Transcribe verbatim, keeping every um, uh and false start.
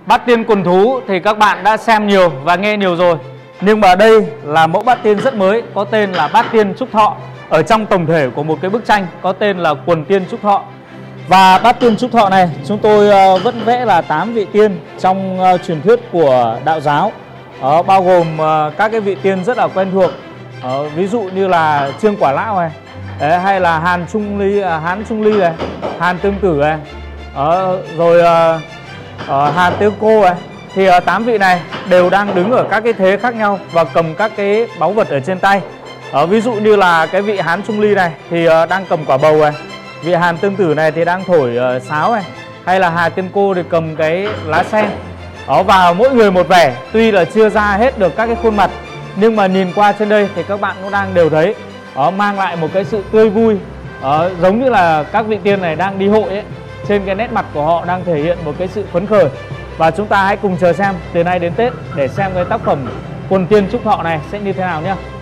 Bát tiên quần thú thì các bạn đã xem nhiều và nghe nhiều rồi. Nhưng mà đây là mẫu bát tiên rất mới, có tên là bát tiên Trúc Thọ. Ở trong tổng thể của một cái bức tranh có tên là quần tiên Trúc Thọ. Và bát tiên Trúc Thọ này chúng tôi uh, vẫn vẽ là tám vị tiên trong uh, truyền thuyết của đạo giáo. uh, Bao gồm uh, các cái vị tiên rất là quen thuộc, uh, ví dụ như là Trương Quả Lão này, đấy, hay là Hàn Trung Ly, uh, Hán Trung Ly này, Hàn Tương Tử này, uh, rồi uh, uh, Hàn Tiêu Cô này. Thì uh, tám vị này đều đang đứng ở các cái thế khác nhau và cầm các cái báu vật ở trên tay. uh, Ví dụ như là cái vị Hán Trung Ly này thì uh, đang cầm quả bầu này, vị Hàn Tương Tử này thì đang thổi uh, sáo này, hay là Hà Tiên Cô thì cầm cái lá sen. Đó, và mỗi người một vẻ, tuy là chưa ra hết được các cái khuôn mặt, nhưng mà nhìn qua trên đây thì các bạn cũng đang đều thấy đó, mang lại một cái sự tươi vui. Đó, giống như là các vị tiên này đang đi hội ấy, trên cái nét mặt của họ đang thể hiện một cái sự phấn khởi. Và chúng ta hãy cùng chờ xem từ nay đến Tết để xem cái tác phẩm quần tiên Trúc Thọ này sẽ như thế nào nhé.